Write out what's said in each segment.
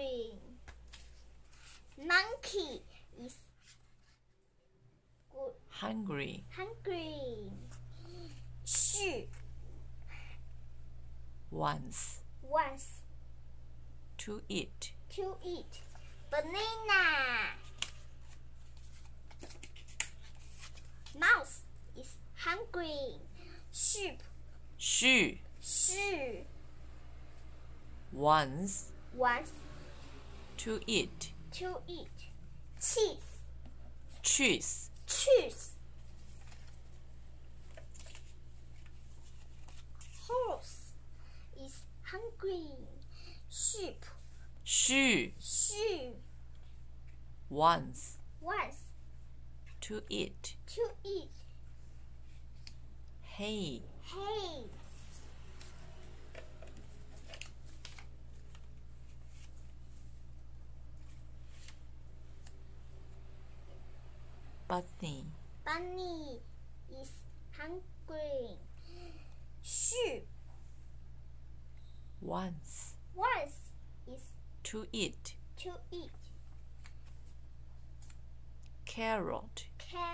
hungry. Monkey is hungry. Sheep Wants to eat. Banana. Mouse is hungry. Sheep Wants wants to eat. Cheese. Horse is hungry. Sheep Wants to eat. eat. Hay Bunny is hungry. Sheep Wants is to eat. Carrot.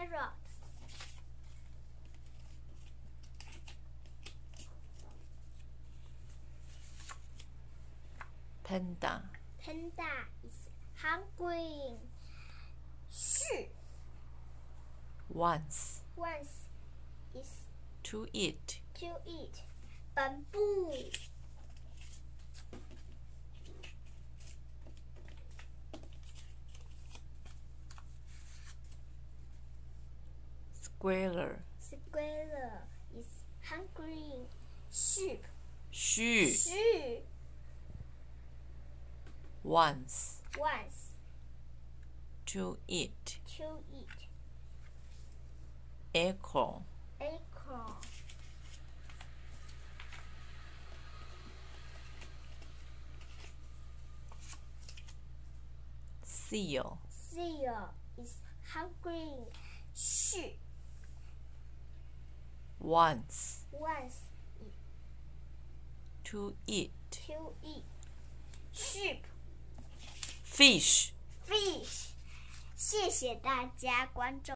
Panda is hungry. Sheep Wants is to eat. Bamboo. Squirrel is hungry. Sheep Wants to eat. Acorn Seal is hungry. Sheep Wants to eat. Sheep Fish 谢谢大家关注。